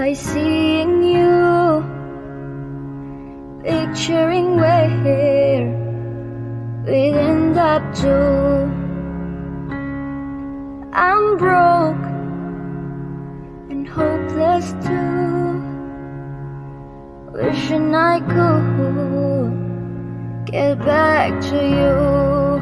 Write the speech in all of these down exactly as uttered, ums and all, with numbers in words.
by seeing you, picturing where we'd end up to. I'm broke and hopeless too, wishing I could get back to you.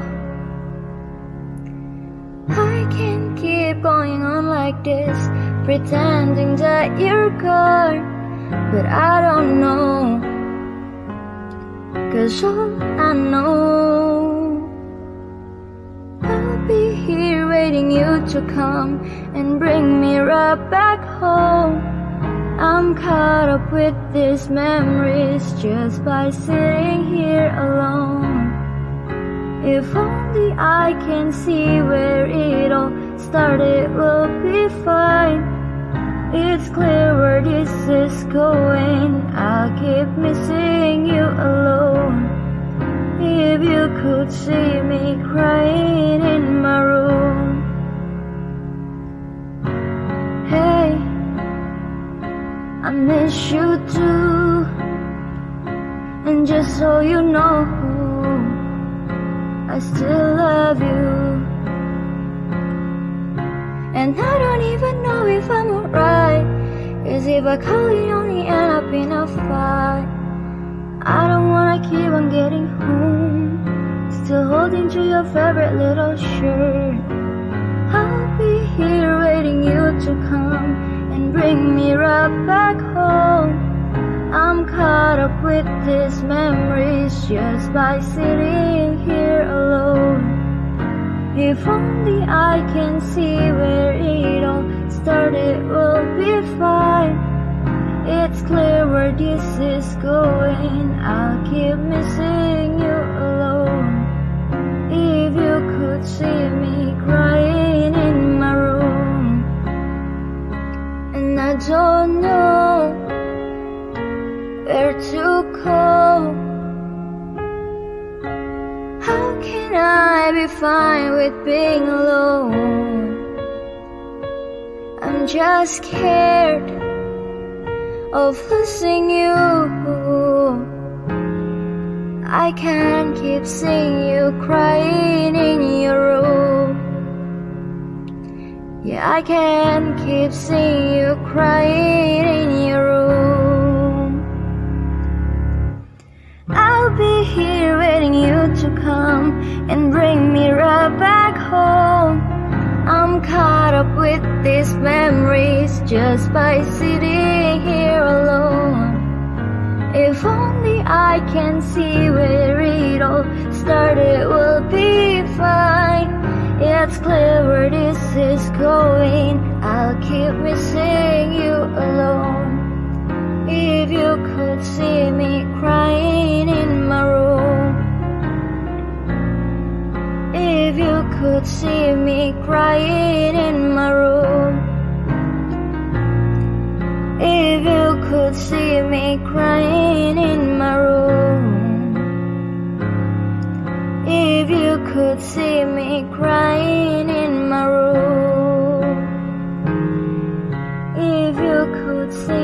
I can't keep going on like this, pretending that you're gone, but I don't know, 'cause all I know, I'll be here waiting you to come and bring me right back home. I'm caught up with these memories just by sitting here alone. If only I can see where it all started, we'll be fine. It's clear where this is going, I'll keep missing you alone. If you could see me crying in my room. Hey, I miss you too, and just so you know, I still love you. And I don't even know if I'm alright, 'cause if I call you, you only end up in a fight. I don't wanna keep on getting home, still holding to your favorite little shirt. I'll be here waiting you to come and bring me right back home. I'm caught up with these memories just by sitting here alone. If only I can see where it all started, we'll be fine. It's clear where this is going, I'll keep missing you alone. If you could see me crying in my room. And I don't know where to go. How can I be fine with being alone? I'm just scared of losing you. I can't keep seeing you crying in your room. Yeah, I can't keep seeing you crying in your room. I'll be here waiting you to come and bring me right back home. I'm caught up with these memories just by sitting here alone. If only I can see where it all started, we'll be fine. It's clear where this is going, I'll keep missing you alone. If you could see me crying in my room. If you could see me crying in my room. If you could see me crying in my room. If you could see me crying in my room. If you could see